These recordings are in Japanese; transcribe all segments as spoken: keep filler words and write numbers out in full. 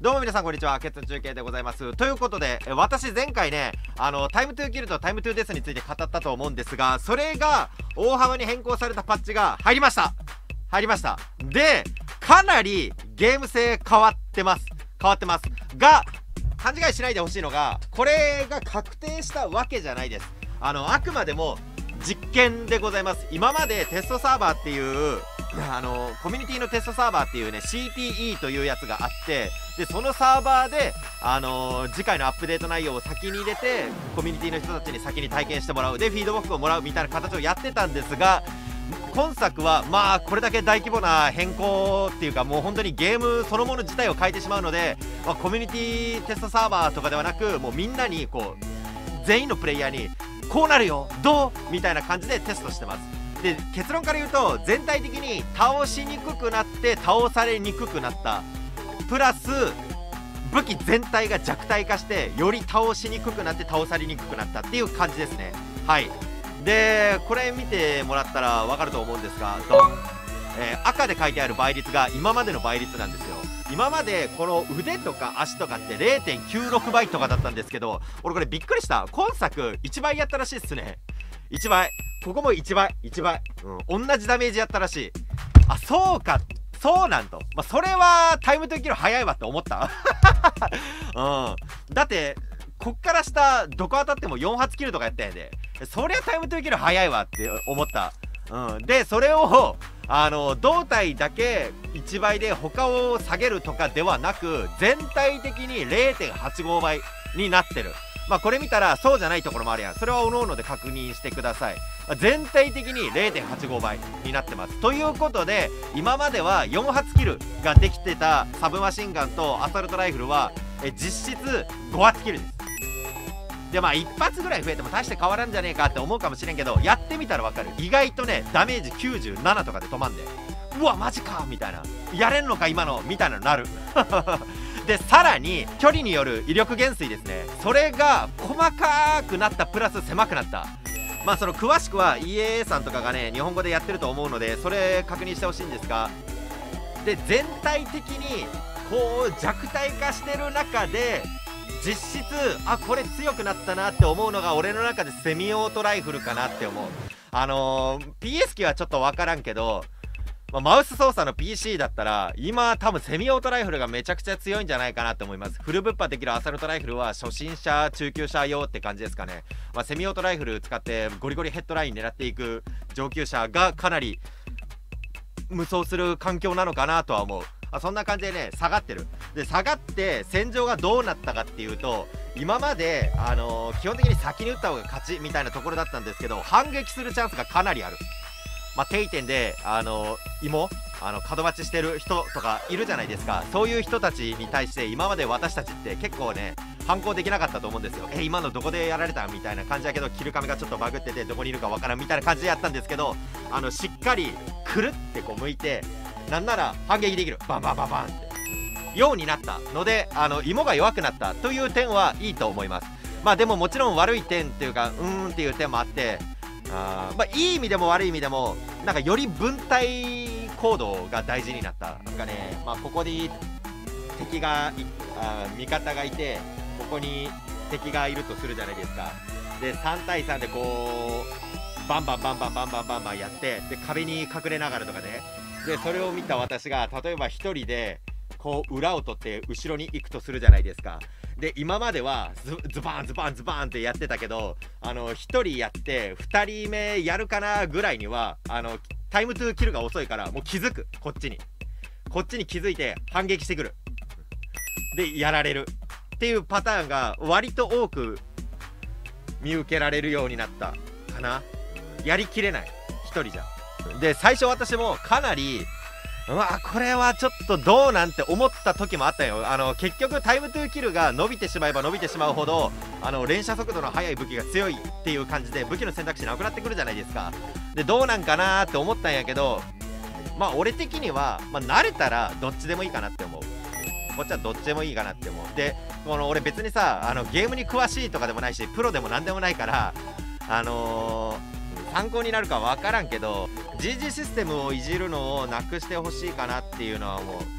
どうも皆さんこんにちは、ケツン中継でございます。ということで、私前回ね、あの、タイムトゥーキルとタイムトゥーデスについて語ったと思うんですが、それが大幅に変更されたパッチが入りました入りましたで、かなりゲーム性変わってます。変わってます。が、勘違いしないでほしいのが、これが確定したわけじゃないです。あの、あくまでも実験でございます。今までテストサーバーっていう、あのコミュニティのテストサーバーっていうね シーティーイー というやつがあって、でそのサーバーで、あのー、次回のアップデート内容を先に入れてコミュニティの人たちに先に体験してもらうでフィードバックをもらうみたいな形をやってたんですが、今作はまあこれだけ大規模な変更っていうか、もう本当にゲームそのもの自体を変えてしまうので、まあ、コミュニティテストサーバーとかではなく、もうみんなにこう全員のプレイヤーにこうなるよどうみたいな感じでテストしてます。で結論から言うと、全体的に倒しにくくなって倒されにくくなった、プラス武器全体が弱体化してより倒しにくくなって倒されにくくなったっていう感じですね。はい。でこれ見てもらったら分かると思うんですが、ドン、えー、赤で書いてある倍率が今までの倍率なんですよ。今までこの腕とか足とかって れいてんきゅうろく 倍とかだったんですけど、俺これびっくりした。今作いちばいやったらしいっすね。いちばい、ここもいちばいいちばい、うん、同じダメージやったらしい。あ、そうか、そうなんと、まあ、それはタイムトゥーキル早いわって思ったうん、だってこっから下どこ当たってもよん発キルとかやったんやで、そりゃタイムトゥーキル早いわって思った。うん、でそれをあの胴体だけいちばいで他を下げるとかではなく、全体的に れいてんはちご 倍になってる。まあこれ見たらそうじゃないところもあるやん。それは各々で確認してください。まあ、全体的に れいてんはちご 倍になってます。ということで、今まではよん発キルができてたサブマシンガンとアサルトライフルはえ実質ご発キルです。でまあいち発ぐらい増えても大して変わらんじゃねえかって思うかもしれんけど、やってみたらわかる。意外とねダメージきゅうじゅうななとかで止まんで、うわマジかみたいな、やれんのか今のみたいなのなるでさらに距離による威力減衰ですね。それが細かくなったプラス狭くなった。まあその詳しくは イーエーエー さんとかがね日本語でやってると思うので、それ確認してほしいんですが、で全体的にこう弱体化してる中で実質あこれ強くなったなって思うのが、俺の中でセミオートライフルかなって思う。あのー、ピーエス 機はちょっと分からんけど、まあ、マウス操作の ピーシー だったら今多分セミオートライフルがめちゃくちゃ強いんじゃないかなと思います。フルぶっ破できるアサルトライフルは初心者中級者用って感じですかね。まあ、セミオートライフル使ってゴリゴリヘッドライン狙っていく上級者がかなり無双する環境なのかなとは思う。あそんな感じでね下がってる。で下がって戦場がどうなったかっていうと、今まで、あのー、基本的に先に打った方が勝ちみたいなところだったんですけど、反撃するチャンスがかなりある。まあ、定点で、あのー、芋あの門待ちしてる人とかいるじゃないですか。そういう人たちに対して今まで私たちって結構ね反抗できなかったと思うんですよ。え今のどこでやられたみたいな感じだけど、キルカメがちょっとバグっててどこにいるかわからんみたいな感じでやったんですけど、あのしっかりくるってこう向いて、なんなら反撃できる、バンバンバンバンってようになったので、あの芋が弱くなったという点はいいと思います。まあでももちろん悪い点っていうかうーんっていう点もあって、あまあいい意味でも悪い意味でもなんかより分体行動が大事になった。なんかね、まあここに敵がいあ味方がいて、ここに敵がいるとするじゃないですか。でさん対さんでこうバンバンバンバンバンバンバンバンやって、で壁に隠れながらとかね、でそれを見た私が例えばひとりでこう裏を取って後ろに行くとするじゃないですか。で今までは ズ, ズバンズバンズバンってやってたけど、あのひとりやってふたりめやるかなぐらいにはあのタイムトゥーキルが遅いから、もう気づく、こっちにこっちに気づいて反撃してくる、でやられるっていうパターンが割と多く見受けられるようになったかな。やりきれないひとりじゃ。で最初私もかなりうわこれはちょっとどうなんて思った時もあったよ。あの結局タイムトゥーキルが伸びてしまえば伸びてしまうほど、あの連射速度の速い武器が強いっていう感じで武器の選択肢なくなってくるじゃないですか。でどうなんかなーって思ったんやけど、まあ俺的には、まあ、慣れたらどっちでもいいかなって思う。こっちはどっちでもいいかなって思う。でこの俺別にさあのゲームに詳しいとかでもないしプロでもなんでもないから、あのー参考になるか分からんけど ジージー システムをいじるのをなくしてほしいかなっていうのは思う。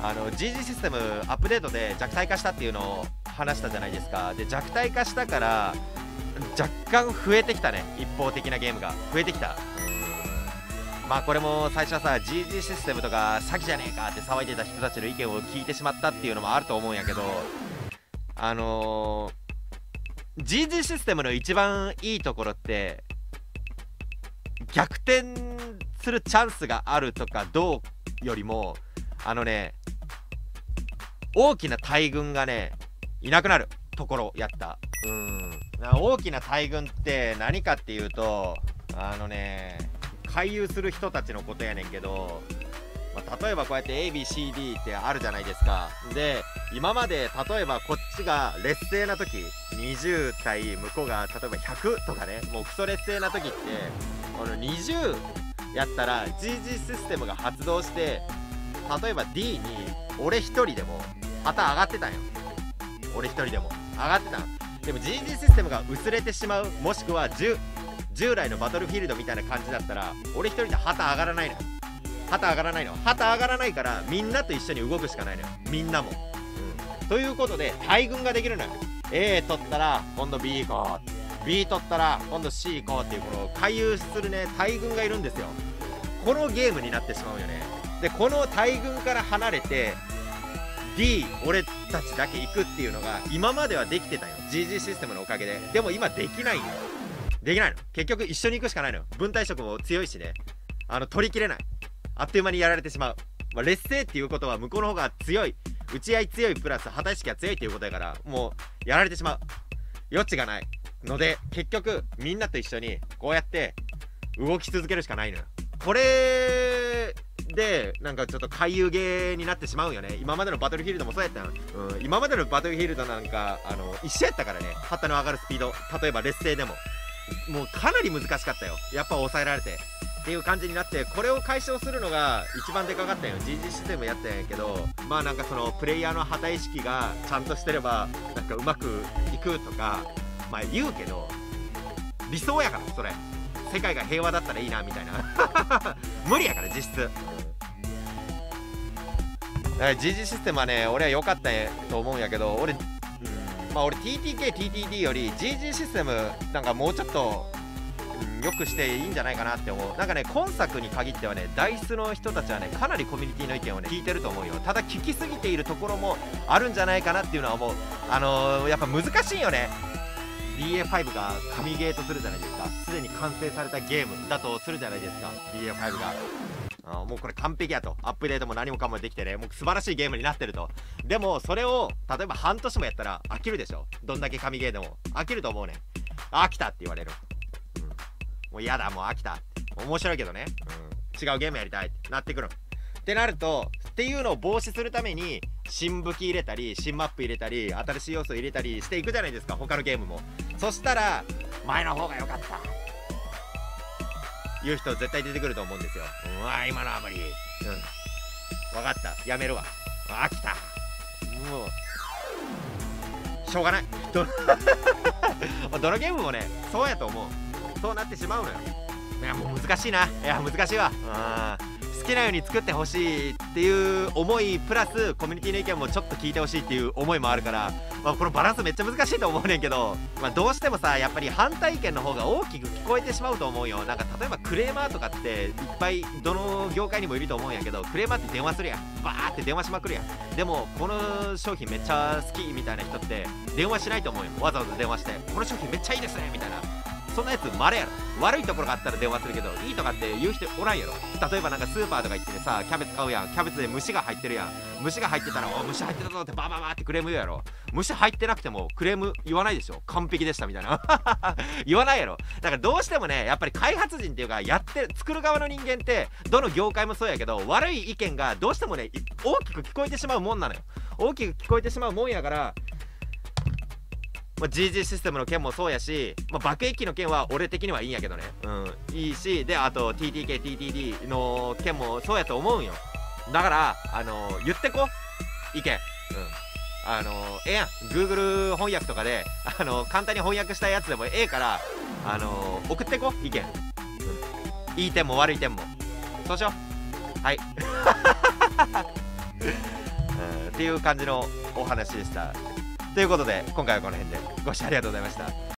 あの ジージー システムアップデートで弱体化したっていうのを話したじゃないですか。で弱体化したから若干増えてきたね、一方的なゲームが増えてきた。まあこれも最初はさ ジージー システムとか詐欺じゃねえかって騒いでた人たちの意見を聞いてしまったっていうのもあると思うんやけど、あのー、ジージー システムの一番いいところって逆転するチャンスがあるとかどうよりも、あのね大きな大軍がねいなくなるところやった。うん、大きな大軍って何かっていうと、あのね回遊する人たちのことやねんけど、まあ、例えばこうやって エービーシーディー ってあるじゃないですか。で今まで例えばこっちが劣勢な時にじゅう対向こうが例えばひゃくとかね、もうクソ劣勢な時ってこのにじゅうやったら ジージー システムが発動して、例えば ディー に俺一人でも旗上がってたんよ。俺一人でも上がってたん。でも ジージー システムが薄れてしまう、もしくは10従来のバトルフィールドみたいな感じだったら俺一人で旗上がらないのよ。旗上がらないの旗上がらないからみんなと一緒に動くしかないのよ、みんなも、うん、ということで大軍ができるのよ。 A 取ったら今度 B 行こう、 B 取ったら今度 C 行こうっていうこの回遊するね大軍がいるんですよ。このゲームになってしまうよね。でこの大軍から離れて D 俺たちだけ行くっていうのが今まではできてたよ ジージー システムのおかげで。でも今できないよ、できないの。結局一緒に行くしかないのよ。分体色も強いしね、あの取りきれない、あっという間にやられてしまう。まあ、劣勢っていうことは向こうの方が強い、打ち合い強いプラス旗意識が強いっていうことやから、もうやられてしまう余地がないので、結局みんなと一緒にこうやって動き続けるしかないのよ。これでなんかちょっと回遊ゲーになってしまうよね。今までのバトルフィールドもそうやったよ、うん、今までのバトルフィールドなんかあの一緒やったからね、旗の上がるスピード、例えば劣勢でももうかなり難しかったよ、やっぱ抑えられてっていう感じになって、これを解消するのが一番でかかったよ。 ジージー システムやったんやけど、まあなんかそのプレイヤーの旗意識がちゃんとしてればなんかうまくいくとかまあ言うけど、理想やからそれ、世界が平和だったらいいなみたいな無理やから実質、うん、だから ジージー システムはね俺は良かったと思うんやけど、俺、うん、まあ俺 ティーティーケー、ティーティーディー より ジージー システムなんかもうちょっと良くしていいんじゃないかなって思う。なんかね今作に限ってはねダイスの人たちはねかなりコミュニティの意見をね聞いてると思うよ。ただ聞きすぎているところもあるんじゃないかなっていうのは思う。あのー、やっぱ難しいよね。 ディーエーファイブ が神ゲーとするじゃないですか。すでに完成されたゲームだとするじゃないですか ディーエーファイブ が。あもうこれ完璧やと、アップデートも何もかもできてね、もう素晴らしいゲームになってると。でもそれを例えば半年もやったら飽きるでしょ。どんだけ神ゲーでも飽きると思うね。飽きたって言われる、うん、もう嫌だもう飽きた、面白いけどね、うん、違うゲームやりたいってなってくるってなると、っていうのを防止するために新武器入れたり新マップ入れたり新しい要素入れたりしていくじゃないですか、他のゲームも。そしたら前の方が良かった言う人絶対出てくると思うんですよ。うわ今のは無理、うん分かった、やめるわ、飽きた、もうしょうがないど, どのゲームもねそうやと思う、そうなってしまうのよ。いやもう難しいな、いや難しいわ、うん好きなように作ってほしいっていう思いプラスコミュニティの意見もちょっと聞いてほしいっていう思いもあるから、まあ、このバランスめっちゃ難しいと思うねんけど、まあ、どうしてもさやっぱり反対意見の方が大きく聞こえてしまうと思うよ。なんか例えばクレーマーとかっていっぱいどの業界にもいると思うんやけど、クレーマーって電話するやん、バーって電話しまくるやん。でもこの商品めっちゃ好きみたいな人って電話しないと思うよ。わざわざ電話してこの商品めっちゃいいですねみたいな、そんなやつまれやろ。悪いところがあったら電話するけどいいとかって言う人おらんやろ。例えばなんかスーパーとか行ってさキャベツ買うやん、キャベツで虫が入ってるやん、虫が入ってたらお虫入ってたぞってバーバーバーってクレーム言うやろ。虫入ってなくてもクレーム言わないでしょ、完璧でしたみたいな言わないやろ。だからどうしてもねやっぱり開発人っていうかやって作る側の人間ってどの業界もそうやけど悪い意見がどうしてもね大きく聞こえてしまうもんなのよ。大きく聞こえてしまうもんやから、まあ、ジージー システムの件もそうやし、まあ、爆撃機の件は俺的にはいいんやけどね、うん、いいし、であと ティーティーケー、ティーティーディー の件もそうやと思うんよ。だからあのー、言ってこ意見、うん、あのー、ええやん Google 翻訳とかで、あのー、簡単に翻訳したやつでもええから、あのー、送ってこ意見、うん、いい点も悪い点もそうしよう。はいっていう感じのお話でした。ということで今回はこの辺でご視聴ありがとうございました。